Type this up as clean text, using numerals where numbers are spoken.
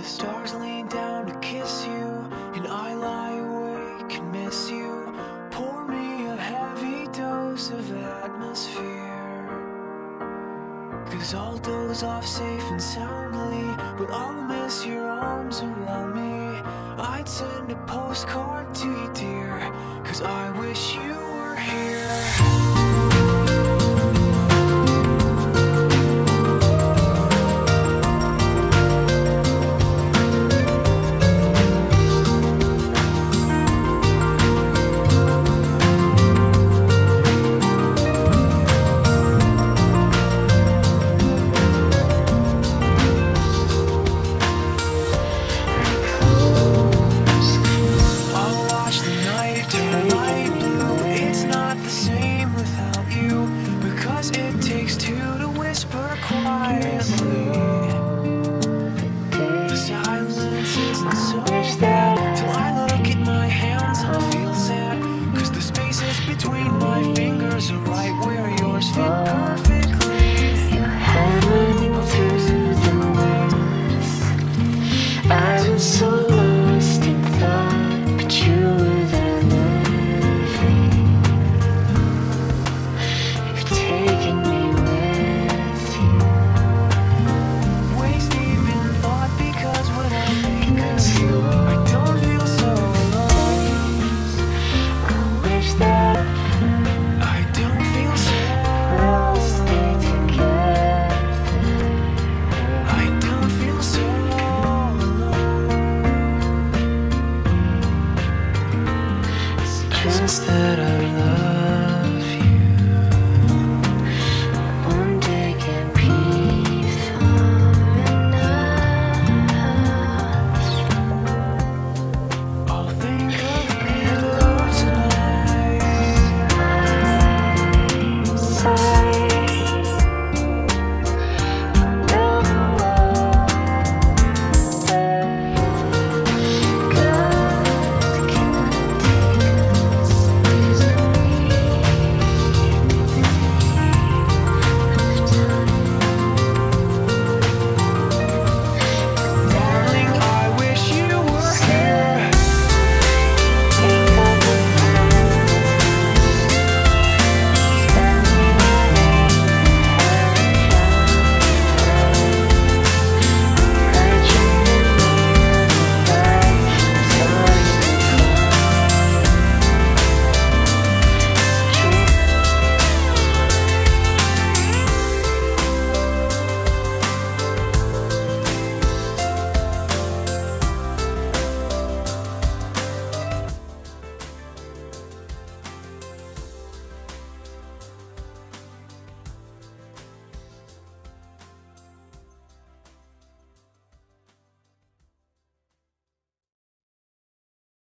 the stars lean down to kiss you, and I lie awake and miss you. Pour me a heavy dose of atmosphere, 'cause I'll doze off safe and soundly, but I'll miss your arms around me. I'd send a postcard to you, dear, 'cause I wish you were here.